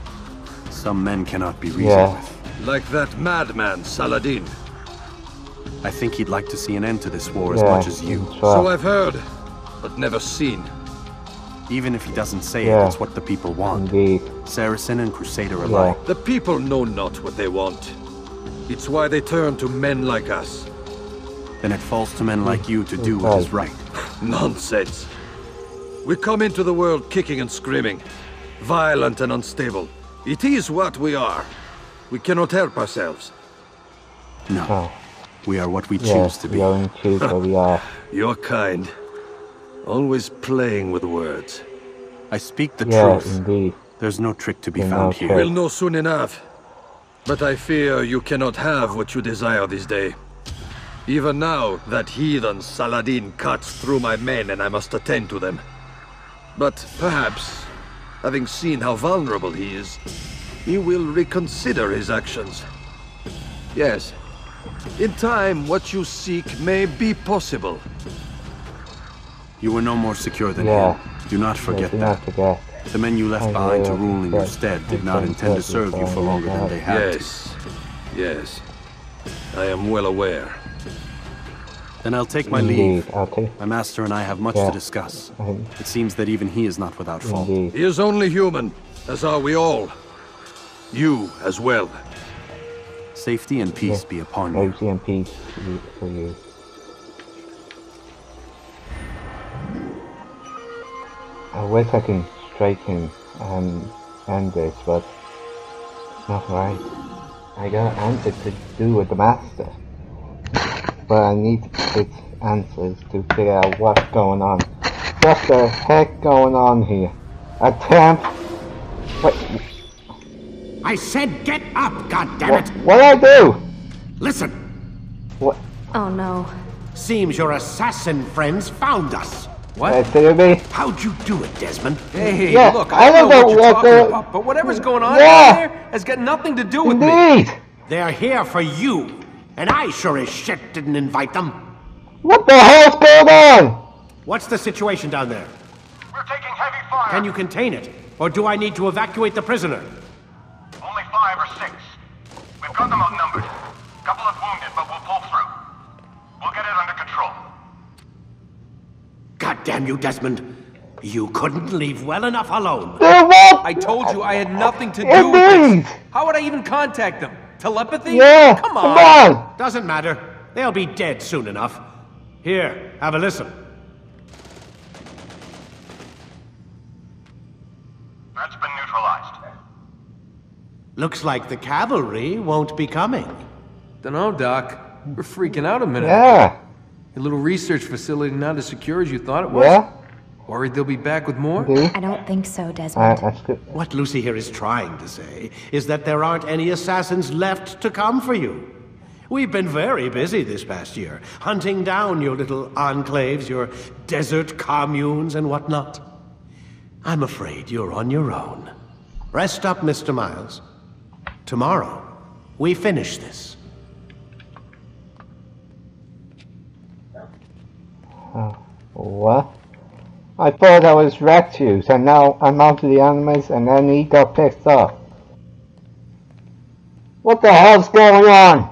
Some men cannot be reasoned Yeah. with. Like that madman, Saladin. I think he'd like to see an end to this war as Yeah, much as you. So I've heard, but never seen. Even if he doesn't say Yeah. it, it's what the people want. Indeed. Saracen and Crusader Yeah. alike. The people know not what they want. It's why they turn to men like us. Then it falls to men like you to do what is right. Nonsense. We come into the world kicking and screaming, violent and unstable. It is what we are. We cannot help ourselves. No. Oh. We are what we choose Yes, to we be. only choose what we are. You're kind. Always playing with words. I speak the Yeah, truth. indeed. There's no trick to be There's found no here. trick. We'll know soon enough. But I fear you cannot have what you desire this day. Even now, that heathen Saladin cuts through my men and I must attend to them. But perhaps, having seen how vulnerable he is, he will reconsider his actions. Yes, in time, what you seek may be possible. You were no more secure than Yeah. him. Do not forget do that. not forget. The men you left I behind to will rule in your forget. stead did I not can intend to forget serve you for before longer than they had Yes, yes. I am well aware. to. Then I'll take my Indeed, leave. I'll take. My master and I have much Yeah. to discuss. I- It seems that even he is not without fault. Indeed. He is only human, as are we all. You as well. Safety and peace Yeah. be upon you. Safety and peace be for you. I wish I can straighten and end this, but it's not right. I got answers to do with the master, but I need its answers to figure out what's going on. What the heck going on here? Attempt. What? I said get up, goddammit! What I do? Listen! What? Oh no. Seems your assassin friends found us. What? Uh, did it be? How'd you do it, Desmond? Hey, Yeah, look, I I don't know don't what know you're what talking the- about, but whatever's going on Yeah. down there has got nothing to do with me. Indeed! They're here for you, and I sure as shit didn't invite them. What the hell's going on? What's the situation down there? We're taking heavy fire. Can you contain it? Or do I need to evacuate the prisoner? Only five or six. We've got them outnumbered. Couple of wounded, but we'll pull through. We'll get it under control. God damn you, Desmond. You couldn't leave well enough alone. I told you I had nothing to do with Indeed. this. How would I even contact them? Telepathy? Yeah, Come come on. on. Doesn't matter. They'll be dead soon enough. Here, have a listen. That's been neutralized. Looks like the cavalry won't be coming. Dunno, Doc. We're freaking out a minute. Yeah. Your little research facility not as secure as you thought it was? Yeah. Worried they'll be back with more? I don't think so, Uh, Desmond. that's good. What Lucy here is trying to say is that there aren't any assassins left to come for you. We've been very busy this past year, hunting down your little enclaves, your desert communes and whatnot. I'm afraid you're on your own. Rest up, Mister Miles. Tomorrow, we finish this. Oh, what? I thought I was Rectus, and now I'm onto the enemies, and then he got pissed off. What the hell's going on?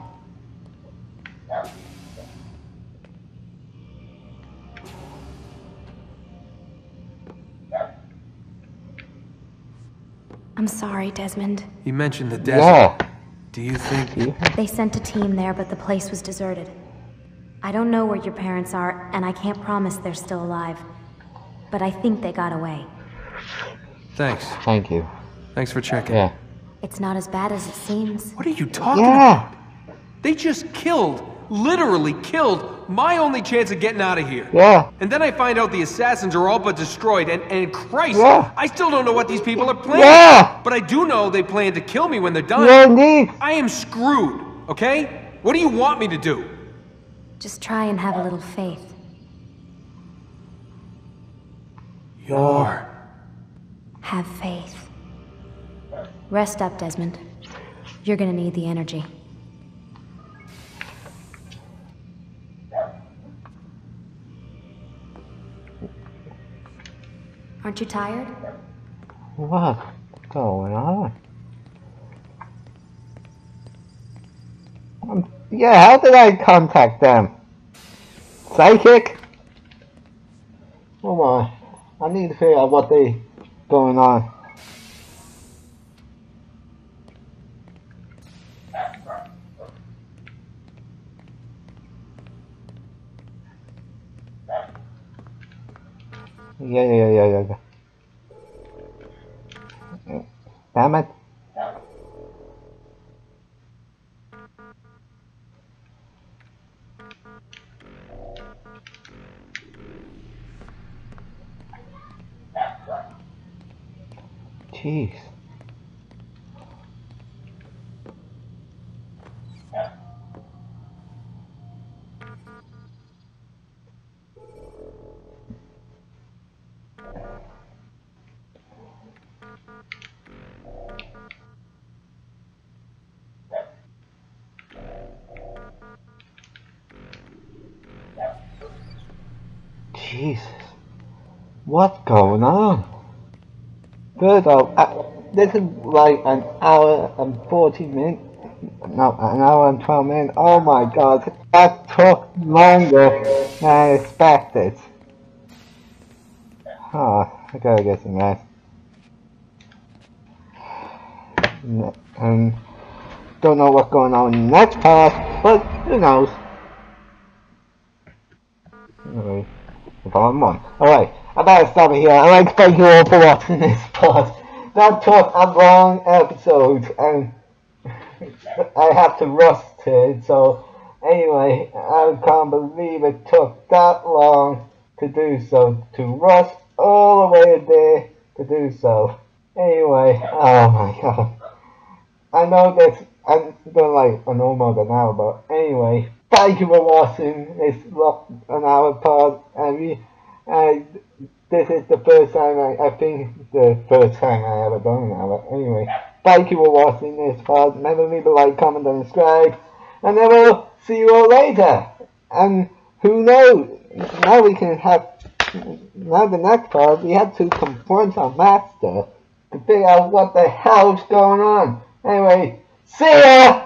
I'm sorry, Desmond. You mentioned the desert. Yeah. Do you think... They sent a team there, but the place was deserted. I don't know where your parents are, and I can't promise they're still alive. But I think they got away. Thanks. Thank you. Thanks for checking. Yeah. It's not as bad as it seems. What are you talking Yeah. about? They just killed, literally killed, my only chance of getting out of here. Yeah. And then I find out the assassins are all but destroyed, and, and Christ, Yeah. I still don't know what these people are planning. Yeah. But I do know they plan to kill me when they're done. Yeah, indeed. I am screwed, okay? What do you want me to do? Just try and have a little faith. You're... Have faith. Rest up, Desmond. You're gonna need the energy. Aren't you tired? What's going on? I'm, Yeah, how did I contact them? Psychic? Come on. I need to figure out what they going on. Yeah, yeah, yeah, yeah, yeah. Damn it. Jeez. Jesus. What's going on? First off, uh, this is like an hour and forty minutes. No, an hour and twelve minutes. Oh my god, that took longer than I expected. Oh, I gotta get some rest. And don't know what's going on in the next part, but who knows? Anyway, if I'm on. Alright, I better stop it here. I'd like to thank you all for watching this part. That took a long episode, and I have to rush to it, so anyway, I can't believe it took that long to do so, to rush all the way there to do so. Anyway, oh my god. I know this, I'm doing like an almost an hour, but anyway, thank you for watching this an hour part, and we, uh, this is the first time, I, I think the first time I ever done an hour. Anyway, thank you for watching this part. Remember, leave a like, comment, and subscribe, and then we'll see you all later. And who knows, now we can have, now the next part, we have to confront our master to figure out what the hell's going on. Anyway, see ya!